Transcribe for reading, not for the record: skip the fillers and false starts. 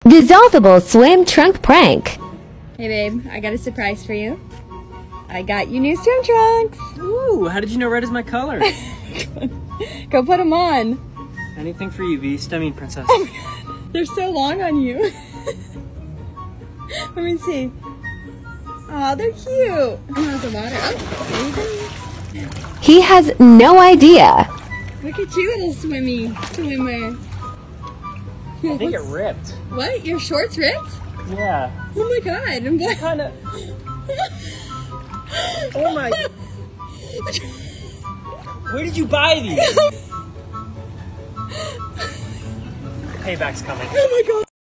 Dissolvable swim trunk prank. Hey babe, I got a surprise for you. I got you new swim trunks. Ooh, how did you know red is my color? Go put them on. Anything for you, Beast. I mean, Princess. They're so long on you. Let me see. Aw, they're cute. How's the water? Oh, there you go. He has no idea. Look at you, little swimmer. I think it ripped. What? Your shorts ripped? Yeah. Oh my god. I'm Kinda. Oh my. Where did you buy these? Payback's coming. Oh my god.